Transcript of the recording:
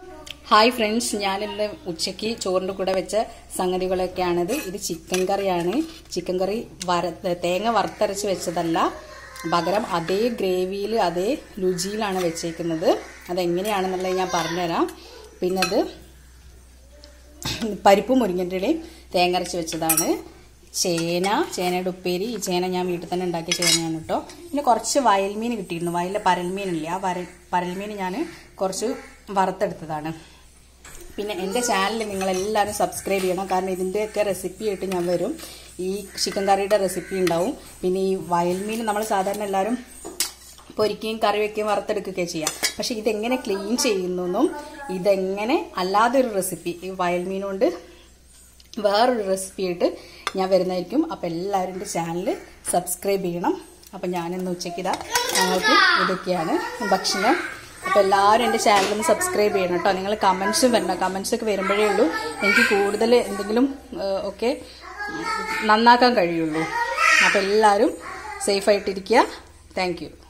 Hi friends, ഞാനിന്ന് ഉച്ചയ്ക്ക് ചോറിൻ്റെ കൂടെ വെച്ച സംഗതികളൊക്കെയാണിത്. ഇത് ചിക്കൻ കറിയാണ്. ചിക്കൻ കറി തേങ്ങ വറുത്തരച്ച് വെച്ചതല്ല, പകരം അതേ ഗ്രേവിയിൽ അതേ രുചിയിലാണ് വെച്ചേക്കുന്നത്. അതെങ്ങനെയാണെന്നുള്ളത് ഞാൻ പറഞ്ഞുതരാം. പിന്നെ അത് പരിപ്പും മുരിങ്ങൻ്റെ ഇലയും തേങ്ങ അരച്ച് വെച്ചതാണ്. ചേനയുടെ ഉപ്പേരി. ഈ ചേന ഞാൻ വീട്ടിൽ തന്നെ ഉണ്ടാക്കിയ ചേനയാണ് കേട്ടോ. പിന്നെ കുറച്ച് വയൽമീൻ കിട്ടിയിരുന്നു. വയലിലെ പരൽമീനില്ലേ, ആ പരൽമീൻ ഞാൻ കുറച്ച് വറുത്തെടുത്തതാണ്. പിന്നെ എൻ്റെ ചാനൽ നിങ്ങളെല്ലാവരും സബ്സ്ക്രൈബ് ചെയ്യണം, കാരണം ഇതിൻ്റെയൊക്കെ റെസിപ്പി ആയിട്ട് ഞാൻ വരും. ഈ ചിക്കൻ കറിയുടെ റെസിപ്പി ഉണ്ടാവും. പിന്നെ ഈ വയൽമീൻ നമ്മൾ സാധാരണ എല്ലാവരും പൊരിക്കുകയും കറി വയ്ക്കുകയും വറുത്തെടുക്കുകയൊക്കെ ചെയ്യാം. പക്ഷെ ഇതെങ്ങനെ ക്ലീൻ ചെയ്യുന്നതെന്നും ഇതെങ്ങനെ അല്ലാതെ ഒരു റെസിപ്പി, ഈ വയൽമീൻ കൊണ്ട് വേറൊരു റെസിപ്പി ആയിട്ട് ഞാൻ വരുന്നതായിരിക്കും. അപ്പോൾ എല്ലാവരും എൻ്റെ ചാനൽ സബ്സ്ക്രൈബ് ചെയ്യണം. അപ്പം ഞാനിന്ന് ഉച്ചയ്ക്ക് ഞങ്ങൾക്ക് ഇതൊക്കെയാണ് ഭക്ഷണം. അപ്പോൾ എല്ലാവരും എൻ്റെ ചാനലൊന്ന് സബ്സ്ക്രൈബ് ചെയ്യണം കേട്ടോ. നിങ്ങൾ കമൻസും വരണം. കമൻസൊക്കെ വരുമ്പോഴേ ഉള്ളൂ എനിക്ക് കൂടുതൽ എന്തെങ്കിലും ഒക്കെ നന്നാക്കാൻ കഴിയുള്ളൂ. അപ്പോൾ എല്ലാവരും സേഫായിട്ടിരിക്കുക. Thank you.